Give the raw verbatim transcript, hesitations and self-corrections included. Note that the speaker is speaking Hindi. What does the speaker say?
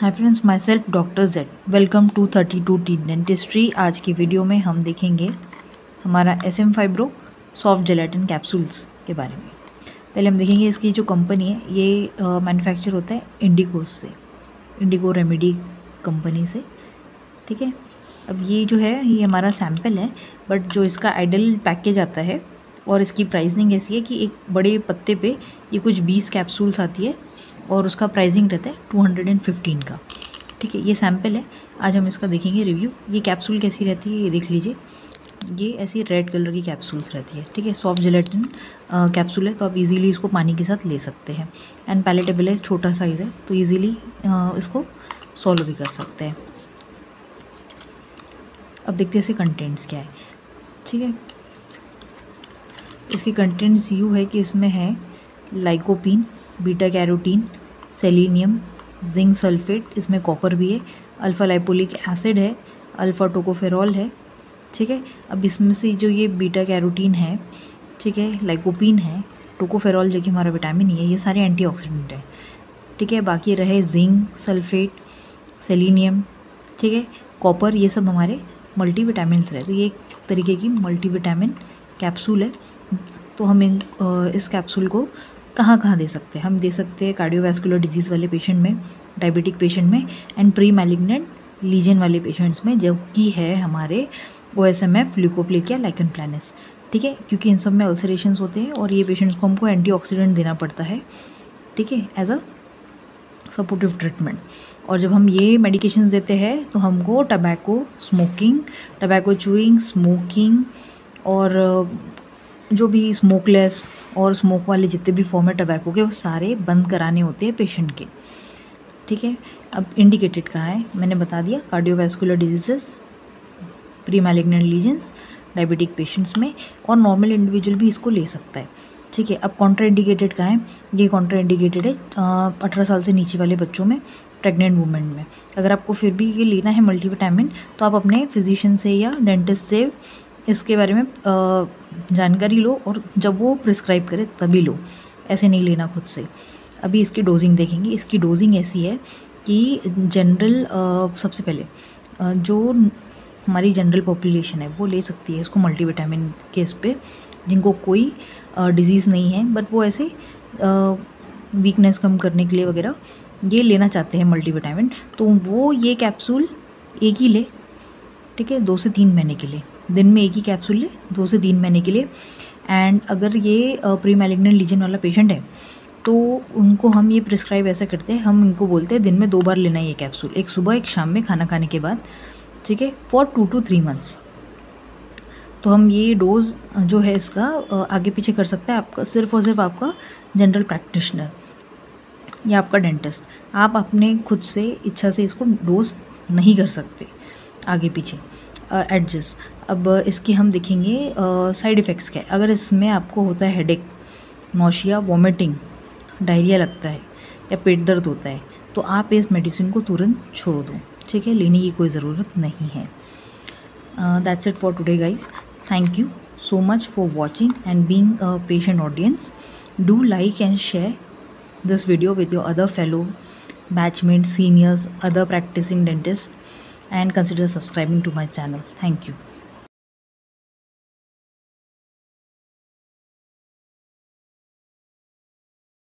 Hi friends, myself doctor Z. Welcome to thirty two T dentistry. आज की वीडियो में हम देखेंगे हमारा S M fibro soft gelatin capsules के बारे में। पहले हम देखेंगे इसकी जो कंपनी है, ये मैन्युफैक्चर होता है इंडिकोस से, इंडिको रेमेडी कंपनी से। ठीक है, अब ये जो है ये हमारा सैम्पल है, बट जो इसका आइडल पैकेज आता है और इसकी प्राइसिंग ऐसी है कि एक बड़े पत्ते पे ये कुछ बीस कैप्सूल्स आती है और उसका प्राइसिंग रहता है टू हंड्रेड फिफ्टीन का। ठीक है, ये सैम्पल है, आज हम इसका देखेंगे रिव्यू। ये कैप्सूल कैसी रहती है ये देख लीजिए, ये ऐसी रेड कलर की कैप्सूल्स रहती है। ठीक है, सॉफ्ट जेलेटिन कैप्सूल है, तो आप इजीली इसको पानी के साथ ले सकते हैं। एंड पैलेटेबल है, छोटा साइज़ है, तो इजीली इसको सॉल्व भी कर सकते हैं। अब देखते हैं इसके कंटेंट्स क्या है। ठीक है, इसके कंटेंट्स यूँ है कि इसमें है lycopene, beta carotene, selenium, zinc sulphate, इसमें कॉपर भी है, अल्फ़ा लाइपोलिक एसिड है, अल्फ़ा टोकोफेरॉल है। ठीक है, अब इसमें से जो ये बीटा कैरोटीन है, ठीक है, लाइकोपीन है, टोकोफेरॉल जो कि हमारा विटामिन ही है, ये सारे एंटीऑक्सीडेंट है। ठीक है, बाकी रहे जिंक सल्फेट, सेलेनियम, ठीक है, कॉपर, ये सब हमारे मल्टीविटामिन्स रहे। तो ये एक तरीके की मल्टीविटामिन कैप्सूल है। तो हम इन इस कैप्सूल को कहाँ कहाँ दे सकते हैं? हम दे सकते हैं कार्डियोवैस्कुलर डिजीज़ वाले पेशेंट में, डायबिटिक पेशेंट में, एंड प्री मैलिग्नेंट लीजन वाले पेशेंट्स में, जो कि है हमारे O S M F, leukoplakia, lichen planus. ठीक है, क्योंकि इन सब में अल्सरेशंस होते हैं और ये पेशेंट्स को हमको एंटीऑक्सीडेंट देना पड़ता है। ठीक है, एज अ सपोर्टिव ट्रीटमेंट। और जब हम ये मेडिकेशंस देते हैं तो हमको tobacco smoking, tobacco chewing, smoking और जो भी स्मोकलेस और स्मोक वाले जितने भी फॉर्म है टबैको के, वो सारे बंद कराने होते हैं पेशेंट के। ठीक है, अब इंडिकेटेड कहाँ है मैंने बता दिया, cardiovascular diseases, pre malignant lesions, diabetic patients में, और नॉर्मल इंडिविजुअल भी इसको ले सकता है। ठीक है, अब कॉन्ट्रा इंडिकेटेड कहाँ है? ये कॉन्ट्रा इंडिकेटेड है अठारह साल से नीचे वाले बच्चों में, प्रेग्नेंट वुमेन में। अगर आपको फिर भी ये लेना है मल्टीविटामिन, तो आप अपने फिजिशियन से या डेंटिस्ट से इसके बारे में जानकारी लो, और जब वो प्रिस्क्राइब करे तभी लो, ऐसे नहीं लेना खुद से। अभी इसकी डोजिंग देखेंगे। इसकी डोजिंग ऐसी है कि जनरल सबसे पहले जो हमारी जनरल पॉपुलेशन है वो ले सकती है इसको मल्टीविटामिन के इस पे, जिनको कोई डिजीज़ नहीं है, बट वो ऐसे वीकनेस कम करने के लिए वगैरह ये लेना चाहते हैं मल्टीविटामिन, तो वो ये कैप्सूल एक ही ले। ठीक है, दो से तीन महीने के लिए, दिन में एक ही कैप्सूल ले, दो से तीन महीने के लिए। एंड अगर ये प्री मैलिग्नेंट लीजन वाला पेशेंट है तो उनको हम ये प्रिस्क्राइब ऐसा करते हैं, हम उनको बोलते हैं दिन में दो बार लेना है ये कैप्सूल, एक सुबह एक शाम में खाना खाने के बाद। ठीक है, for two to three months. तो हम ये डोज जो है इसका आगे पीछे कर सकता है आपका, सिर्फ और सिर्फ आपका जनरल प्रैक्टिशनर या आपका डेंटिस्ट। आप अपने खुद से इच्छा से इसको डोज नहीं कर सकते आगे पीछे एडजस्ट। अब इसके हम देखेंगे साइड इफ़ेक्ट्स क्या है। अगर इसमें आपको होता है हेडेक, नौशिया, वॉमिटिंग, डायरिया लगता है या पेट दर्द होता है, तो आप इस मेडिसिन को तुरंत छोड़ दो। ठीक है, लेने की कोई ज़रूरत नहीं है। That's it for today guys. Thank you so much for watching and being a patient audience. Do like and share this video with your other fellow batchmates, seniors, other practicing dentists, and consider subscribing to my channel. Thank you.